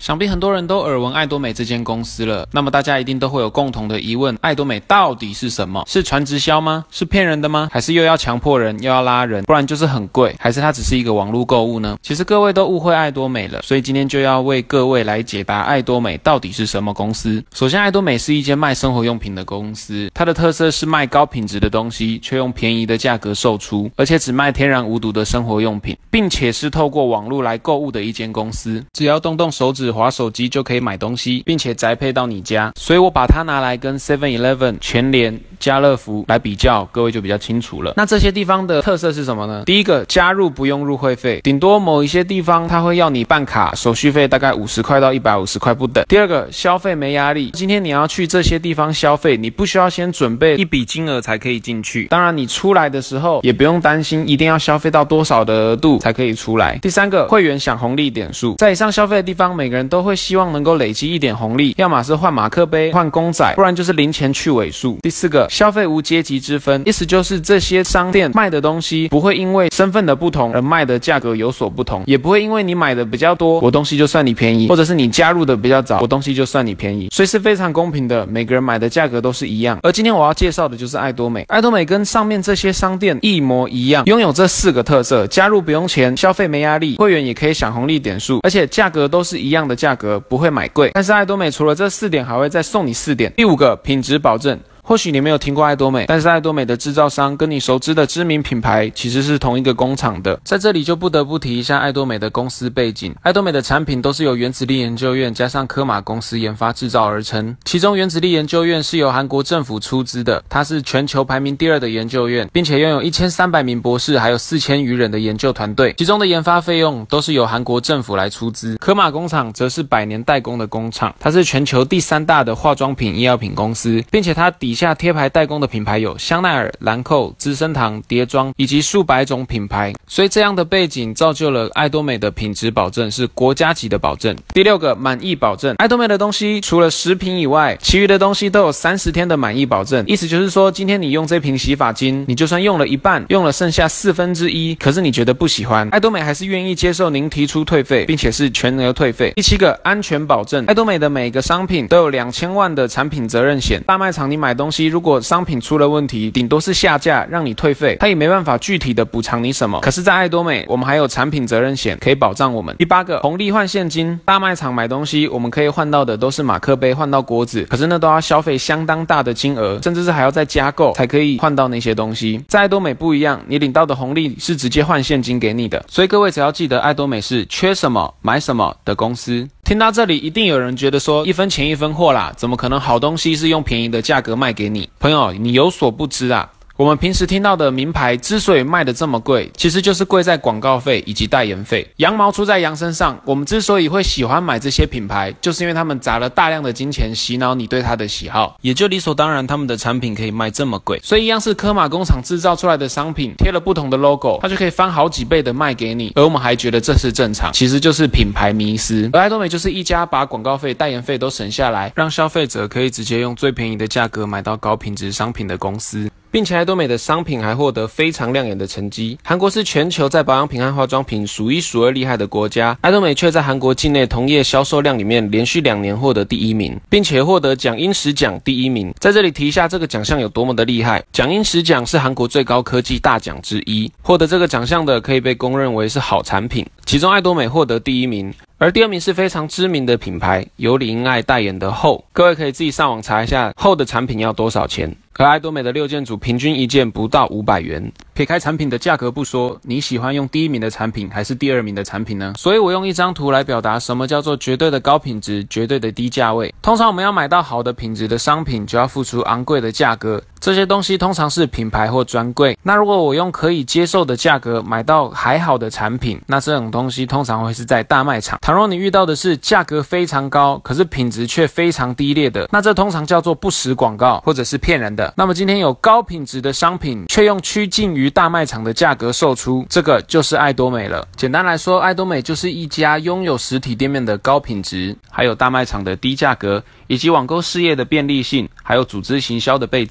想必很多人都耳闻爱多美这间公司了，那么大家一定都会有共同的疑问：爱多美到底是什么？是传直销吗？是骗人的吗？还是又要强迫人，又要拉人，不然就是很贵？还是它只是一个网络购物呢？其实各位都误会爱多美了，所以今天就要为各位来解答爱多美到底是什么公司。首先，爱多美是一间卖生活用品的公司，它的特色是卖高品质的东西，却用便宜的价格售出，而且只卖天然无毒的生活用品，并且是透过网络来购物的一间公司。只要动动手指滑手机就可以买东西，并且宅配到你家，所以我把它拿来跟 7-Eleven、全联、家乐福来比较，各位就比较清楚了。那这些地方的特色是什么呢？第一个，加入不用入会费，顶多某一些地方它会要你办卡，手续费大概50块到150块不等。第二个，消费没压力，今天你要去这些地方消费，你不需要先准备一笔金额才可以进去，当然你出来的时候也不用担心一定要消费到多少的额度才可以出来。第三个，会员享红利点数，在以上消费的地方，每个人都会希望能够累积一点红利，要么是换马克杯、换公仔，不然就是零钱去尾数。第四个，消费无阶级之分，意思就是这些商店卖的东西不会因为身份的不同而卖的价格有所不同，也不会因为你买的比较多，我东西就算你便宜，或者是你加入的比较早，我东西就算你便宜，所以是非常公平的，每个人买的价格都是一样。而今天我要介绍的就是爱多美，爱多美跟上面这些商店一模一样，拥有这4个特色：加入不用钱，消费没压力，会员也可以享红利点数，而且价格都是一样的价格，不会买贵。但是爱多美除了这4点，还会再送你4点。第5个，品质保证。或许你没有听过爱多美，但是爱多美的制造商跟你熟知的知名品牌其实是同一个工厂的。在这里就不得不提一下爱多美的公司背景。爱多美的产品都是由原子力研究院加上科马公司研发制造而成，其中原子力研究院是由韩国政府出资的，它是全球排名第2的研究院，并且拥有1300名博士，还有4000余人的研究团队，其中的研发费用都是由韩国政府来出资。科马工厂则是100年代工的工厂，它是全球第3大的化妆品医药品公司，并且它底下贴牌代工的品牌有香奈儿、兰蔻、资生堂、蝶庄以及数百种品牌，所以这样的背景造就了爱多美的品质保证是国家级的保证。第6个，满意保证。爱多美的东西除了食品以外，其余的东西都有30天的满意保证，意思就是说，今天你用这瓶洗发精，你就算用了一半，用了剩下1/4，可是你觉得不喜欢，爱多美还是愿意接受您提出退费，并且是全额退费。第7个，安全保证。爱多美的每个商品都有2000万的产品责任险，大卖场你买东西，如果商品出了问题，顶多是下架让你退费，它也没办法具体的补偿你什么。可是在爱多美，我们还有产品责任险可以保障我们。第8个，红利换现金。大卖场买东西，我们可以换到的都是马克杯，换到锅子，可是那都要消费相当大的金额，甚至是还要再加购才可以换到那些东西。在爱多美不一样，你领到的红利是直接换现金给你的，所以各位只要记得爱多美是缺什么买什么的公司。听到这里，一定有人觉得说1分钱1分货啦，怎么可能好东西是用便宜的价格卖给你？朋友，你有所不知啊，我们平时听到的名牌之所以卖得这么贵，其实就是贵在广告费以及代言费。羊毛出在羊身上，我们之所以会喜欢买这些品牌，就是因为他们砸了大量的金钱洗脑你对它的喜好，也就理所当然他们的产品可以卖这么贵。所以一样是科马工厂制造出来的商品，贴了不同的 logo， 它就可以翻好几倍的卖给你，而我们还觉得这是正常，其实就是品牌迷思。而爱多美就是一家把广告费、代言费都省下来，让消费者可以直接用最便宜的价格买到高品质商品的公司。并且爱多美的商品还获得非常亮眼的成绩。韩国是全球在保养品和化妆品数1数2厉害的国家，爱多美却在韩国境内同业销售量里面连续2年获得第1名，并且获得奖英时奖第1名。在这里提一下这个奖项有多么的厉害，奖英时奖是韩国最高科技大奖之一，获得这个奖项的可以被公认为是好产品，其中爱多美获得第1名。而第2名是非常知名的品牌，由李英爱代言的后，各位可以自己上网查一下后的产品要多少钱。而爱多美的6件组平均1件不到500元。撇开产品的价格不说，你喜欢用第1名的产品还是第2名的产品呢？所以我用一张图来表达什么叫做绝对的高品质，绝对的低价位。通常我们要买到好的品质的商品，就要付出昂贵的价格，这些东西通常是品牌或专柜。那如果我用可以接受的价格买到还好的产品，那这种东西通常会是在大卖场。倘若你遇到的是价格非常高，可是品质却非常低劣的，那这通常叫做不实广告或者是骗人的。那么今天有高品质的商品，却用趋近于大卖场的价格售出，这个就是爱多美了。简单来说，爱多美就是一家拥有实体店面的高品质，还有大卖场的低价格，以及网购事业的便利性，还有组织行销的倍增。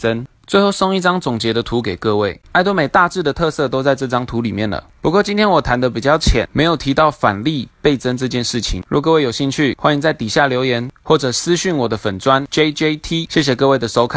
最后送一张总结的图给各位，爱多美大致的特色都在这张图里面了。不过今天我谈的比较浅，没有提到返利倍增这件事情。如果各位有兴趣，欢迎在底下留言或者私讯我的粉专 JJT。谢谢各位的收看。